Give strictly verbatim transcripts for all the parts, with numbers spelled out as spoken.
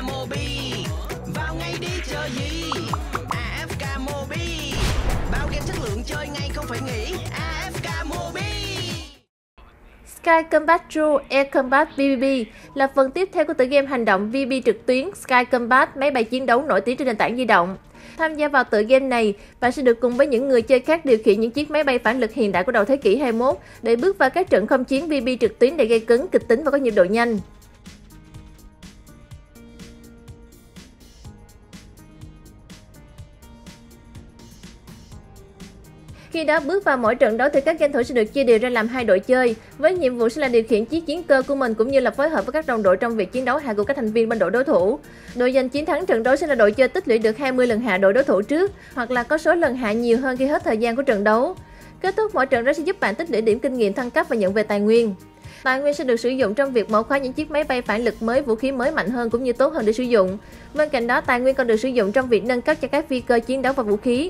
Mobi. Vào ngay đi chờ gì? a ép ca Mobi. Bao game chất lượng chơi ngay không phải nghĩ. a ép ca Mobi. Sky Combat True Air Combat vê bê bê là phần tiếp theo của tựa game hành động vê bê bê trực tuyến Sky Combat, máy bay chiến đấu nổi tiếng trên nền tảng di động. Tham gia vào tựa game này, bạn sẽ được cùng với những người chơi khác điều khiển những chiếc máy bay phản lực hiện đại của đầu thế kỷ hai mươi mốt để bước vào các trận không chiến vê bê bê trực tuyến đầy gây cấn, kịch tính và có nhịp độ nhanh. Khi đó bước vào mỗi trận đấu thì các game thủ sẽ được chia đều ra làm hai đội chơi, với nhiệm vụ sẽ là điều khiển chiếc chiến cơ của mình cũng như là phối hợp với các đồng đội trong việc chiến đấu hạ gục các thành viên bên đội đối thủ. Đội giành chiến thắng trận đấu sẽ là đội chơi tích lũy được hai mươi lần hạ đội đối thủ trước, hoặc là có số lần hạ nhiều hơn khi hết thời gian của trận đấu. Kết thúc mỗi trận đấu sẽ giúp bạn tích lũy điểm kinh nghiệm thăng cấp và nhận về tài nguyên. Tài nguyên sẽ được sử dụng trong việc mở khóa những chiếc máy bay phản lực mới, vũ khí mới mạnh hơn cũng như tốt hơn để sử dụng. Bên cạnh đó, tài nguyên còn được sử dụng trong việc nâng cấp cho các phi cơ chiến đấu và vũ khí.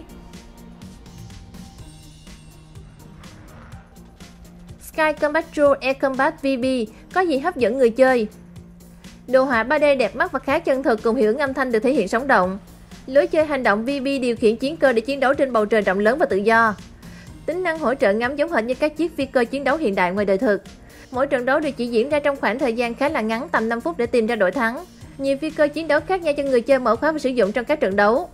Sky Combat True Air Combat vê bê bê có gì hấp dẫn người chơi? Đồ họa ba D đẹp mắt và khá chân thực cùng hiệu ứng âm thanh được thể hiện sống động. Lối chơi hành động vê bê bê điều khiển chiến cơ để chiến đấu trên bầu trời rộng lớn và tự do. Tính năng hỗ trợ ngắm giống hệt như các chiếc phi cơ chiến đấu hiện đại ngoài đời thực. Mỗi trận đấu đều chỉ diễn ra trong khoảng thời gian khá là ngắn, tầm năm phút để tìm ra đội thắng. Nhiều phi cơ chiến đấu khác nhau cho người chơi mở khóa và sử dụng trong các trận đấu.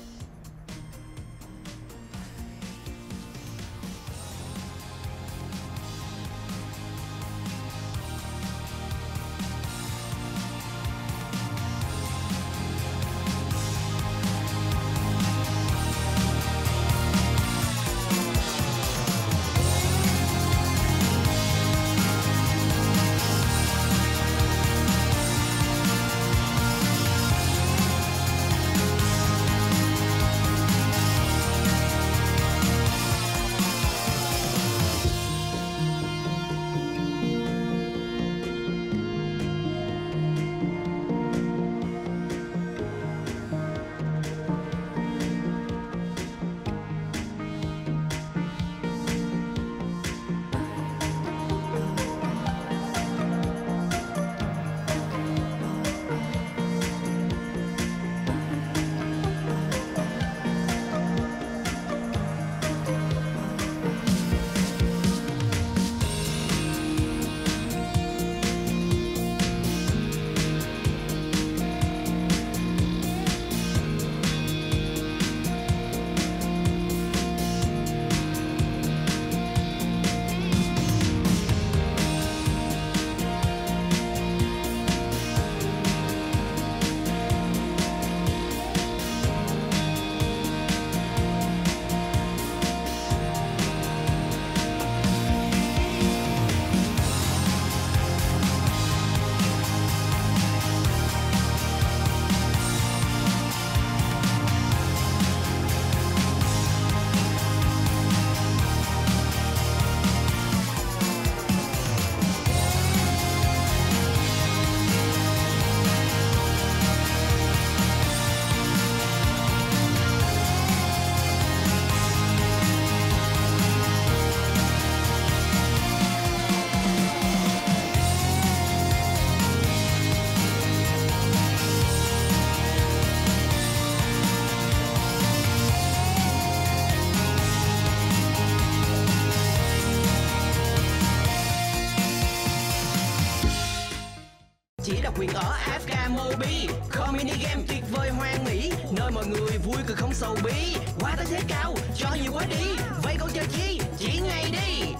Chỉ độc quyền ở a ép ca Mobi. Community game tuyệt vời hoang mỹ, nơi mọi người vui cười không sầu bí. Qua tới thế cao, cho nhiều quá đi. Vậy còn chờ chi? Chỉ ngay đi.